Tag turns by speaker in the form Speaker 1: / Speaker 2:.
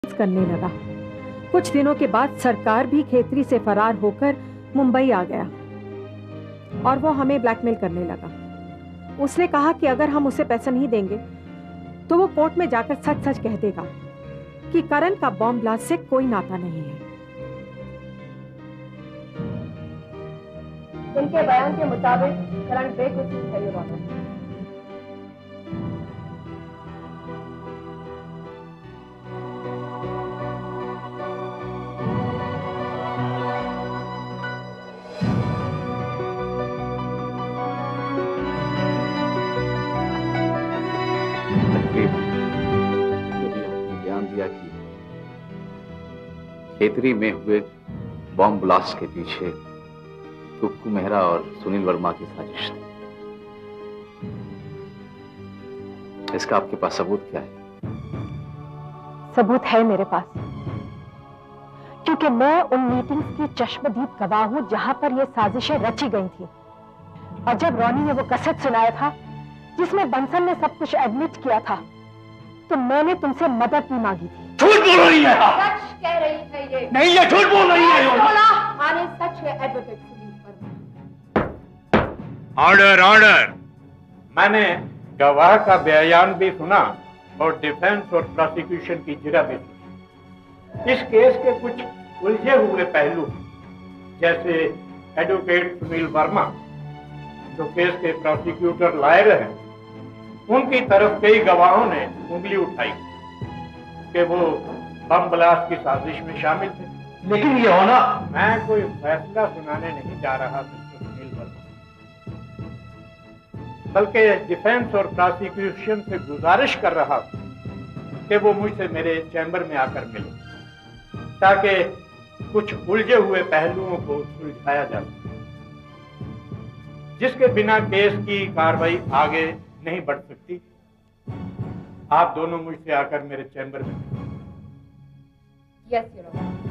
Speaker 1: करने लगा। कुछ दिनों के बाद सरकार भी खेतरी से फरार होकर मुंबई आ गया और वो हमें ब्लैकमेल करने लगा। उसने कहा कि अगर हम उसे पैसा नहीं देंगे तो वो कोर्ट में जाकर सच सच कह देगा कि करण का बॉम्ब ब्लास्ट से कोई नाता नहीं है।
Speaker 2: उनके बयान के मुताबिक करण बेकसूर है। रौद्र
Speaker 3: खेतरी में हुए बॉम्ब ब्लास्ट के पीछे कुक्कू मेहरा और सुनील वर्मा की साजिश थी। इसका आपके पास सबूत क्या है?
Speaker 1: सबूत है मेरे पास, क्योंकि मैं उन मीटिंग्स की चश्मदीद गवाह हूं जहां पर ये साजिशें रची गई थी। और जब रोनी ने वो कैसेट सुनाया था जिसमें बंसल ने सब कुछ एडमिट किया था, तो मैंने तुमसे मदद भी मांगी थी।
Speaker 4: झूठ बोल रही है।
Speaker 2: सच कह रही है ये।
Speaker 4: नहीं, ये झूठ बोल रही है।
Speaker 2: माने सच है advocate Sunil Verma.
Speaker 4: Order order. मैंने गवाह का बयान भी सुना और डिफेंस और प्रोसिक्यूशन की जिरह भी सुनी। इस केस के कुछ उलझे हुए पहलू, जैसे एडवोकेट सुनील वर्मा जो केस के प्रोसिक्यूटर लायर हैं, उनकी तरफ कई गवाहों ने उंगली उठाई कि वो बम ब्लास्ट की साजिश में शामिल थे।
Speaker 5: लेकिन ये होना,
Speaker 4: मैं कोई फैसला सुनाने नहीं जा रहा मिस्टर सुनील वर्मा, बल्कि डिफेंस और प्रोसिक्यूशन से गुजारिश कर रहा हूं कि वो मुझसे मेरे चैम्बर में आकर मिले, ताकि कुछ उलझे हुए पहलुओं को सुलझाया जा सके, जिसके बिना केस की कार्रवाई आगे नहीं बढ़ सकती। आप दोनों मुझसे आकर मेरे चैम्बर में।
Speaker 2: Yes your honour.